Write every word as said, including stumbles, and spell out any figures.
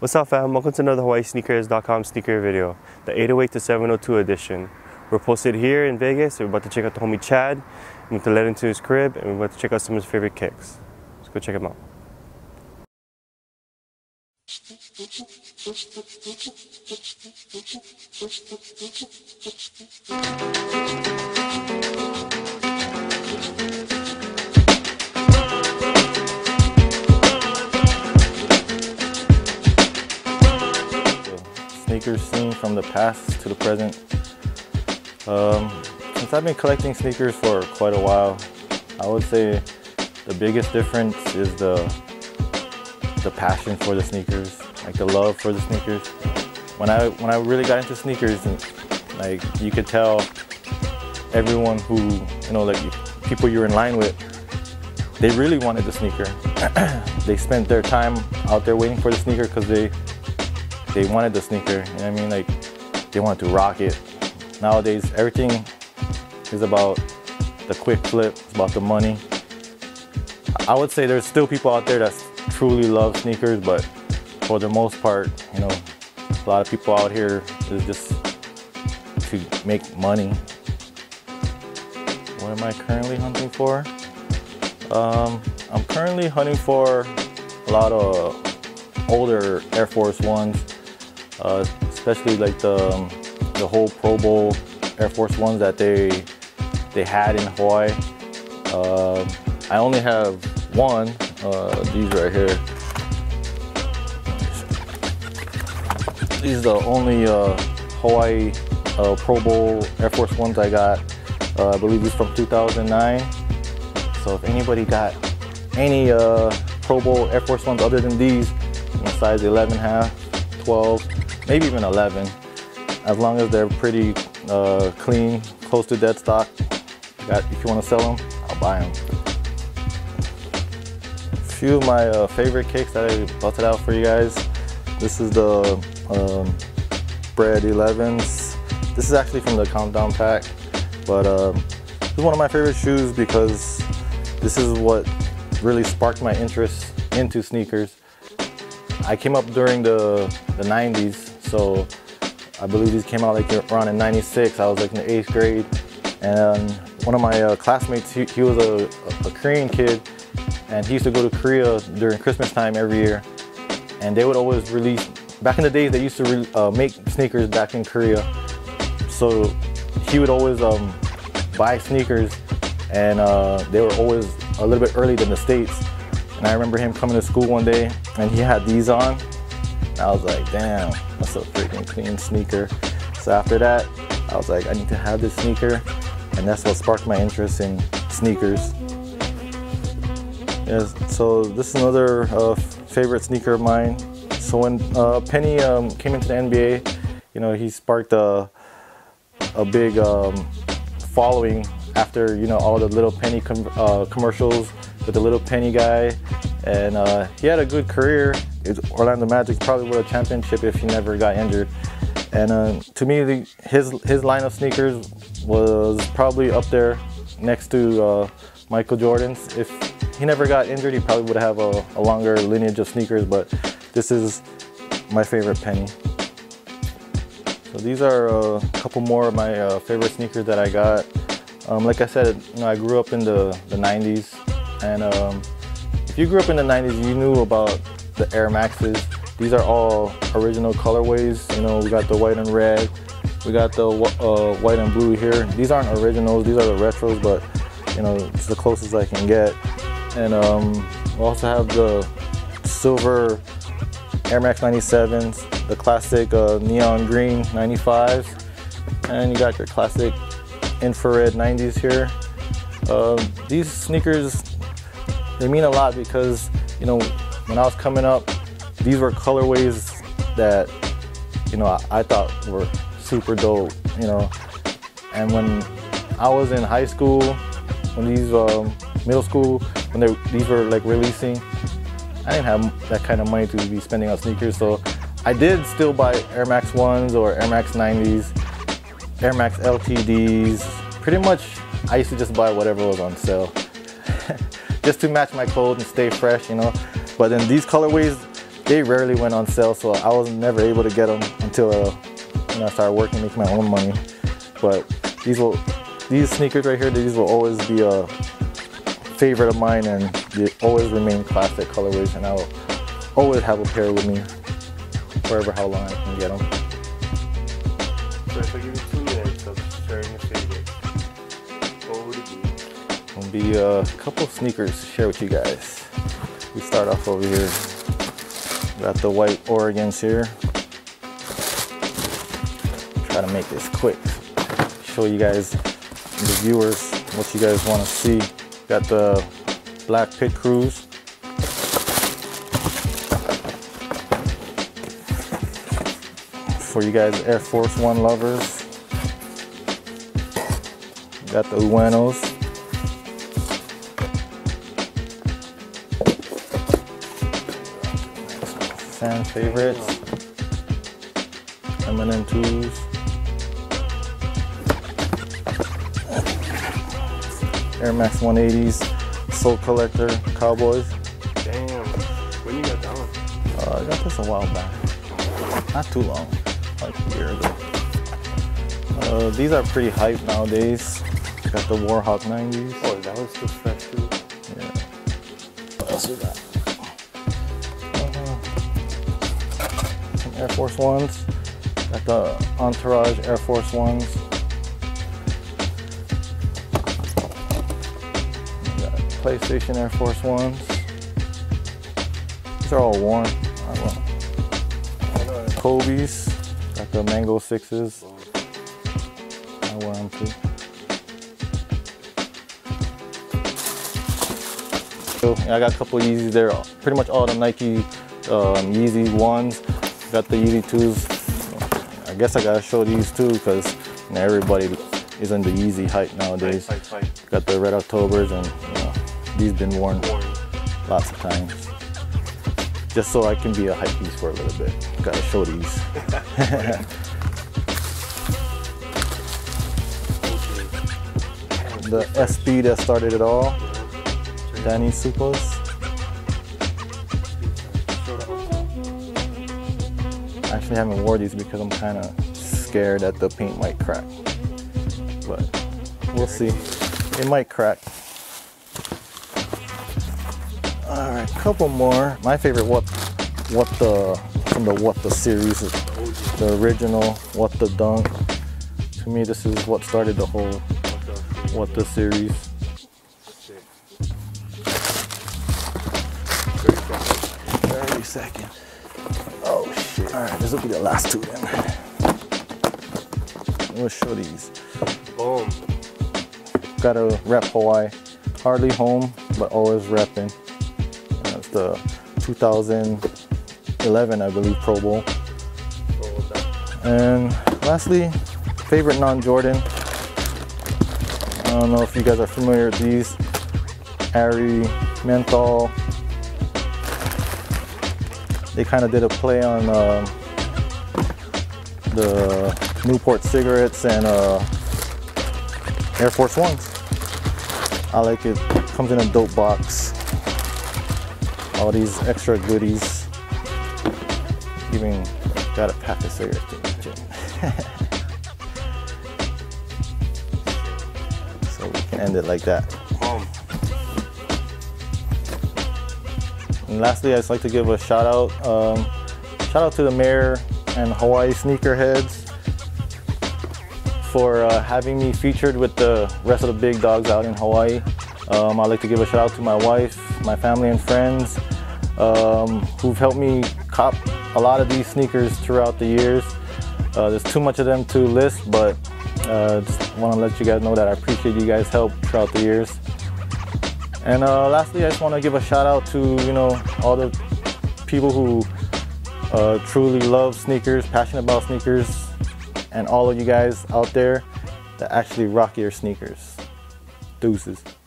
What's up, fam? Welcome to another Hawaii Sneakerheads dot com sneaker video, the eight oh eight to seven oh two edition. We're posted here in Vegas. We're about to check out the homie Chad. We're about to let into his crib, and we're about to check out some of his favorite kicks. Let's go check him out. Sneakers scene from the past to the present. Um, since I've been collecting sneakers for quite a while, I would say the biggest difference is the the passion for the sneakers, like the love for the sneakers. When I when I really got into sneakers, and like you could tell everyone who, you know, like people you're in line with, they really wanted the sneaker. They spent their time out there waiting for the sneaker because they they wanted the sneaker. You know what I mean? Like they wanted to rock it. Nowadays, everything is about the quick flip. It's about the money. I would say there's still people out there that truly love sneakers, but for the most part, you know, a lot of people out here is just to make money. What am I currently hunting for? Um, I'm currently hunting for a lot of older Air Force Ones, uh, especially like the the whole Pro Bowl Air Force Ones that they they had in Hawaii. Uh, I only have one. Uh, these right here. These are the only uh, Hawaii uh, Pro Bowl Air Force Ones I got. Uh, I believe it's from two thousand nine. So if anybody got any uh, Pro Bowl Air Force Ones other than these, in size eleven half, twelve, maybe even eleven, as long as they're pretty uh, clean, close to dead stock, got, if you want to sell them, I'll buy them. A few of my uh, favorite kicks that I busted out for you guys. This is the um, Bread elevens. This is actually from the Countdown pack, but um, this is one of my favorite shoes because this is what really sparked my interest into sneakers. I came up during the, the nineties, so I believe these came out like around in ninety-six. I was like in the eighth grade, and one of my uh, classmates, he, he was a, a Korean kid, and he used to go to Korea during Christmas time every year, and they would always release, back in the days they used to re, uh, make sneakers back in Korea, so he would always um, buy sneakers, and uh, they were always a little bit early than the States. And I remember him coming to school one day and he had these on. I was like, damn, that's a freaking clean sneaker. So after that, I was like, I need to have this sneaker. And that's what sparked my interest in sneakers. Yes, so this is another uh, favorite sneaker of mine. So when uh, Penny um, came into the N B A, you know, he sparked a, a big um, following after, you know, all the Little Penny com uh, commercials with the Little Penny guy, and uh, he had a good career. It, Orlando Magic probably won a championship if he never got injured. And uh, to me, the, his his line of sneakers was probably up there next to uh, Michael Jordan's. If he never got injured, he probably would have a, a longer lineage of sneakers. But this is my favorite Penny. So these are uh, a couple more of my uh, favorite sneakers that I got. Um, like I said, you know, I grew up in the, the nineties, and um, if you grew up in the nineties, you knew about the Air Maxes. These are all original colorways. You know, we got the white and red, we got the uh, white and blue here. These aren't originals, these are the retros, but you know, it's the closest I can get. And um, we also have the silver Air Max ninety-sevens, the classic uh, neon green ninety-fives, and you got your classic infrared nineties here. Uh, these sneakers, they mean a lot because, you know, when I was coming up, these were colorways that, you know, I, I thought were super dope, you know. And when I was in high school, when these, um, middle school, when they, these were like releasing, I didn't have that kind of money to be spending on sneakers, so I did still buy Air Max ones or Air Max nineties, Air Max L T Ds. Pretty much, I used to just buy whatever was on sale, just to match my clothes and stay fresh, you know. But then these colorways, they rarely went on sale, so I was never able to get them until uh, you know, I started working, making my own money. But these will, these sneakers right here, these will always be a favorite of mine, and they always remain classic colorways, and I will always have a pair with me forever how long I can get them. So if I give you two minutes of sharing your favorite, what would it be? It'll be a couple of sneakers to share with you guys. We start off over here. Got the white Oregons here. Try to make this quick. Show you guys, the viewers, what you guys want to see. Got the black Pit Crews. For you guys Air Force One lovers. Got the Uenos. Fan favorites. M and M twos. Air Max one eighties. Soul Collector Cowboys. Damn. When you got that one? Uh, I got this a while back. Not too long. Like a year ago. Uh, these are pretty hype nowadays. Got the Warhawk nineties. Oh, that one's still fresh too. Yeah. What else we got? Uh, some Air Force Ones. Got the Entourage Air Force Ones. Got PlayStation Air Force Ones. These are all worn. I don't know. Kobe's. Got the Mango Sixes. I wear them too. So I got a couple of Yeezys there. Pretty much all the Nike um, Yeezy ones. Got the Yeezy twos. I guess I gotta show these too because you know, everybody is in the Yeezy hype nowadays. Hype, hype, hype. Got the Red Octobers, and you know, these been worn Worn. lots of times. Just so I can be a hype piece for a little bit. Gotta show these. The S P that started it all. Danny Supos. I actually haven't worn these because I'm kind of scared that the paint might crack. But we'll see. It might crack. Alright, couple more. My favorite what what the from the What the series is the original What the Dunk. To me, this is what started the whole What the series. thirty seconds. Oh shit. Alright, this will be the last two then. We'll show these. Boom. Gotta rep Hawaii. Hardly home, but always repping. That's the two thousand eleven, I believe, Pro Bowl. And lastly, favorite non-Jordan. I don't know if you guys are familiar with these. Ari Menthol. They kind of did a play on uh, the Newport cigarettes and uh, Air Force Ones. I like it. Comes in a dope box. All these extra goodies. Even got a pack of cigarettes in the gym. So we can end it like that. Boom. And lastly, I'd just like to give a shout out. Um, shout out to the mayor and Hawaii Sneakerheads for uh, having me featured with the rest of the big dogs out in Hawaii. Um, I'd like to give a shout out to my wife, my family and friends um, who've helped me cop a lot of these sneakers throughout the years. Uh, there's too much of them to list, but uh, just want to let you guys know that I appreciate you guys' help throughout the years. And uh, lastly, I just want to give a shout out to, you know, all the people who uh, truly love sneakers, passionate about sneakers, and all of you guys out there that actually rock your sneakers. Deuces.